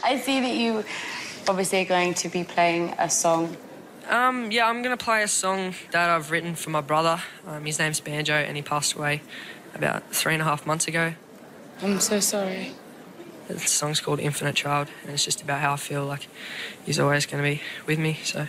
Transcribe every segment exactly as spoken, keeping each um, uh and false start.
I see that you obviously are going to be playing a song. Um, yeah, I'm going to play a song that I've written for my brother. Um, his name's Banjo, and he passed away about three and a half months ago. I'm so sorry. The song's called Infinite Child, and it's just about how I feel like he's always going to be with me, so...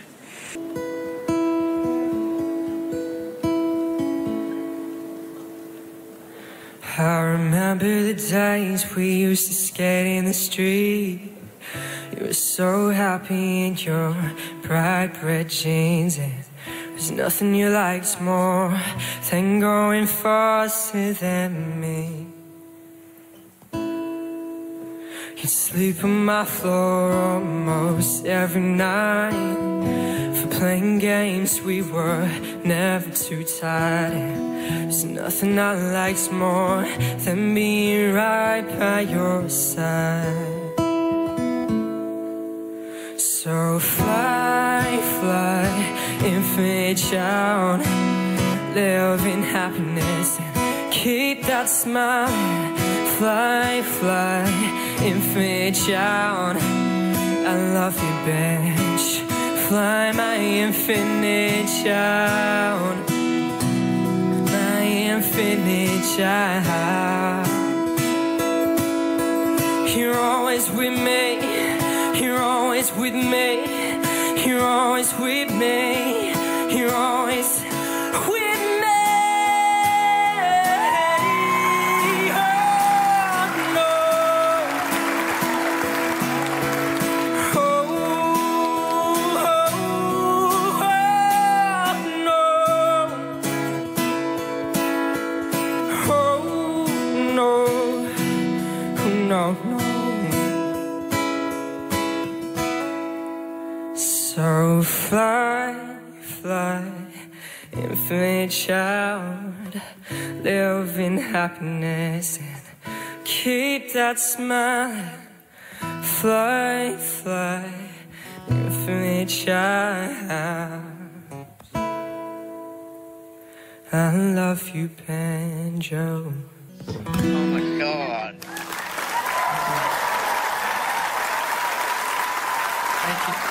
I remember the days we used to skate in the street. You were so happy in your bright red jeans, and there's nothing you liked more than going faster than me. You'd sleep on my floor almost every night. For playing games we were never too tired. There's nothing I liked more than being right by your side. So fly, fly, infinite child, live in happiness and keep that smile. Fly, fly, infinite child, I love you, bitch. Fly, my infinite child, my infinite child. You're always with me, you're always with me, you're always with me, you're always with me. So fly, fly, infinite child, live in happiness and keep that smile. Fly, fly, infinite child, I love you, Banjo. Oh my God. Thank you.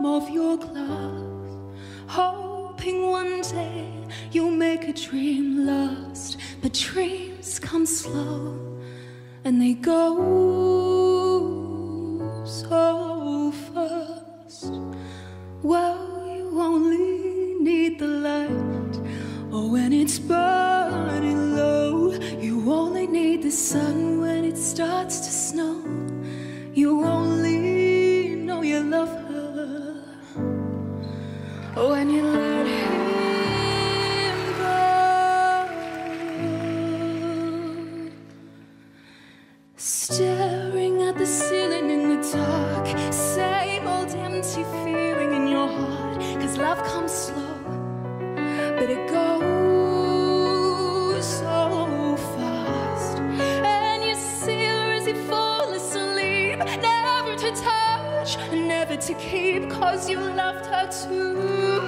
of your glove, hoping one day you'll make a dream last. But dreams come slow and they go so fast. Well, you only need the light, or when it's burning low. You only need the sun when it starts to snow. You only know you love her when you let him go. Staring at the ceiling in the dark, same old empty feeling in your heart. Cause love comes slow, but it goes so fast. And you see her as you fall asleep, never to touch, never to keep. Cause you loved her too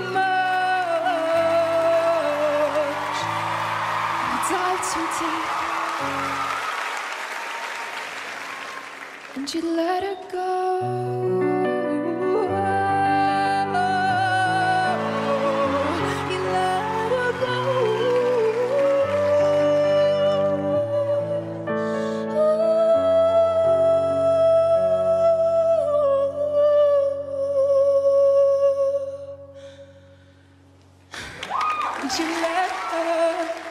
much. You dive too deep, and you let her go. You let her go. And you let her